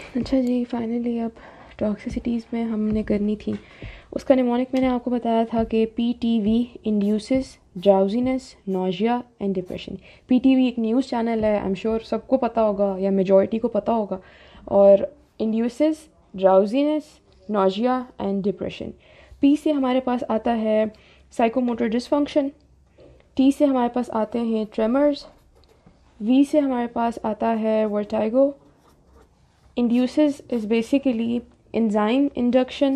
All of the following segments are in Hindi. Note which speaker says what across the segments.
Speaker 1: अच्छा जी, फाइनली अब टॉक्सिसिटीज़ में हमने करनी थी। उसका निमोनिक मैंने आपको बताया था कि PTV induces drowsiness, nausea and depression. PTV एक न्यूज़ चैनल है, आई एम श्योर सबको पता होगा या मेजॉरिटी को पता होगा। और induces drowsiness, nausea and depression. P से हमारे पास आता है साइकोमोटर डिसफंक्शन। T से हमारे पास आते हैं ट्रेमर्स। V से हमारे पास आता है vertigo. Induces is basically enzyme induction,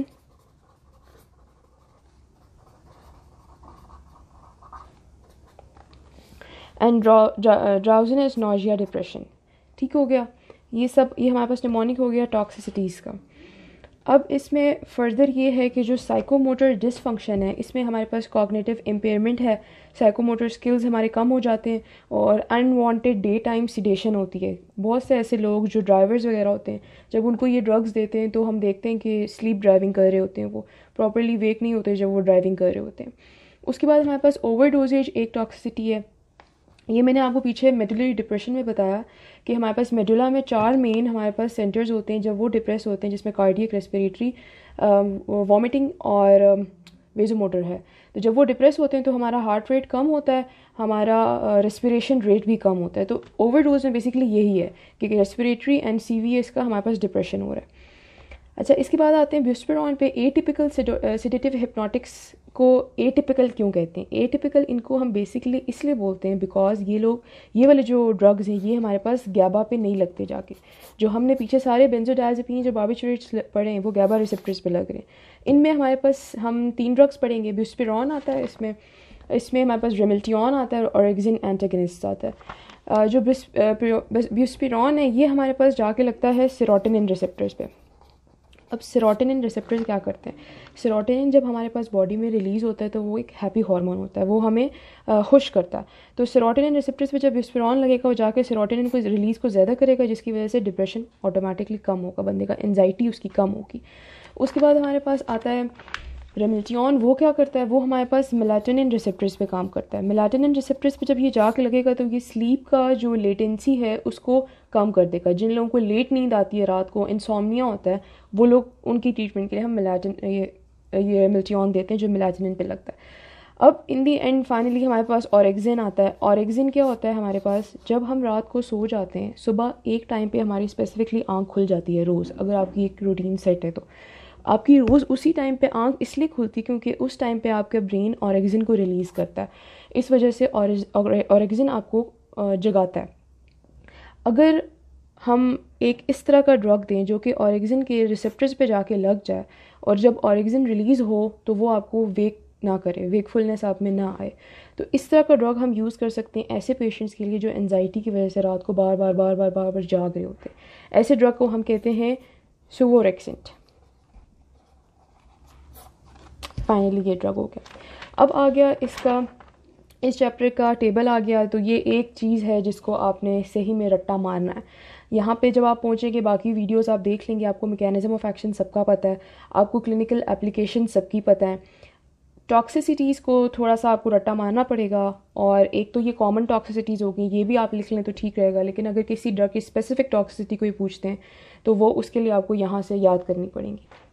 Speaker 1: and drowsiness, nausea, depression। ठीक हो गया, ये हमारे पास निमोनिक हो गया टॉक्सिसिटीज़ का। अब इसमें फर्दर ये है कि जो साइकोमोटर डिसफंक्शन है, इसमें हमारे पास कॉग्निटिव इम्पेयरमेंट है, साइकोमोटर स्किल्स हमारे कम हो जाते हैं और अनवांटेड डे टाइम सिडेशन होती है। बहुत से ऐसे लोग जो ड्राइवर्स वगैरह होते हैं, जब उनको ये ड्रग्स देते हैं तो हम देखते हैं कि स्लीप ड्राइविंग कर रहे होते हैं, वो प्रॉपरली वेक नहीं होते जब वो ड्राइविंग कर रहे होते हैं। उसके बाद हमारे पास ओवरडोजेज एक टॉक्सिसिटी है। ये मैंने आपको पीछे मेडुलरी डिप्रेशन में बताया कि हमारे पास मेडुला में 4 मेन हमारे पास सेंटर्स होते हैं जब वो डिप्रेस होते हैं, जिसमें कार्डियक, रेस्पिरेटरी, वॉमिटिंग और वेजोमोटर है। तो जब वो डिप्रेस होते हैं तो हमारा हार्ट रेट कम होता है, हमारा रेस्पिरेशन रेट भी कम होता है। तो ओवरडोज में बेसिकली यही है कि रेस्पिरेटरी एंड CVS का हमारे पास डिप्रेशन हो रहा है। अच्छा, इसके बाद आते हैं ब्यूस्पिरोन पे। एटिपिकल सेडेटिव हिप्नोटिक्स को एटिपिकल क्यों कहते हैं? एटिपिकल इनको हम बेसिकली इसलिए बोलते हैं बिकॉज ये वाले जो ड्रग्स हैं ये हमारे पास गैबा पे नहीं लगते जाके। जो हमने पीछे सारे बेंजोडायज़ेपिन जो बार्बिट्रेट्स पढ़े हैं वो गैबा रिसेप्टर्स पे लग रहे हैं। इनमें हमारे पास हम 3 ड्रग्स पढ़ेंगे। ब्यूस्पिरोन आता है इसमें हमारे पास रेमिल्टियन आता है और ऑरेक्सिन एंटागनिस्ट आता है। जो ब्यूस्पिरोन है ये हमारे पास जाके लगता है सेरोटोनिन रिसेप्टर्स पे। अब सेरोटोनिन रिसेप्टर्स क्या करते हैं? सेरोटोनिन जब हमारे पास बॉडी में रिलीज़ होता है तो वो एक हैप्पी हार्मोन होता है, वो हमें खुश करता है। तो सेरोटोनिन रिसेप्टर्स पे जब ब्यूस्पिरोन लगेगा वो जाके सेरोटोनिन को रिलीज़ को ज़्यादा करेगा, जिसकी वजह से डिप्रेशन ऑटोमेटिकली कम होगा, बंदे का एंजाइटी उसकी कम होगी। उसके बाद हमारे पास आता है रेमिल्टियन। वो क्या करता है? वो हमारे पास मेलाटोनिन रिसेप्टर्स पे काम करता है। मेलाटोनिन रिसेप्टर्स पे जब ये जाके लगेगा तो ये स्लीप का जो लेटेंसी है उसको कम कर देगा। जिन लोगों को लेट नींद आती है, रात को इंसोम्निया होता है, वो लोग, उनकी ट्रीटमेंट के लिए हम ये रेमिल्टियन देते हैं जो मेलाटोनिन पे लगता है। अब इन दी एंड फाइनली हमारे पास ऑरेक्सिन आता है। ऑरेक्सिन क्या होता है? हमारे पास जब हम रात को सो जाते हैं, सुबह एक टाइम पे हमारी स्पेसिफिकली आँख खुल जाती है रोज़, अगर आपकी एक रूटीन सेट है तो आपकी रोज़ उसी टाइम पे आँख इसलिए खुलती है क्योंकि उस टाइम पे आपका ब्रेन ऑरेक्सिन को रिलीज़ करता है। इस वजह से ऑरेक्सिन आपको जगाता है। अगर हम एक इस तरह का ड्रग दें जो कि ऑरेक्सिन के रिसेप्टर्स पे जाके लग जाए और जब ऑरेक्सिन रिलीज़ हो तो वो आपको वेक ना करे, वेकफुलनेस आप में ना आए, तो इस तरह का ड्रग हम यूज़ कर सकते हैं ऐसे पेशेंट्स के लिए जो एंजाइटी की वजह से रात को बार बार जाग रहे होते हैं। ऐसे ड्रग को हम कहते हैं सुवोरेक्सेंट। फाइनली ये ड्रग हो गया। अब आ गया इस चैप्टर का टेबल आ गया। तो ये एक चीज़ है जिसको आपने सही में रट्टा मारना है। यहाँ पे जब आप पहुँचेंगे बाकी वीडियोस आप देख लेंगे, आपको मैकेनिज्म ऑफ एक्शन सबका पता है, आपको क्लिनिकल एप्लीकेशन सबकी पता है। टॉक्सिसिटीज़ को थोड़ा सा आपको रट्टा मारना पड़ेगा, और एक तो ये कॉमन टॉक्सिसिटीज़ होगी, ये भी आप लिख लें तो ठीक रहेगा। लेकिन अगर किसी ड्रग की स्पेसिफिक टॉक्सिसिटी कोई पूछते हैं तो वो उसके लिए आपको यहाँ से याद करनी पड़ेंगी।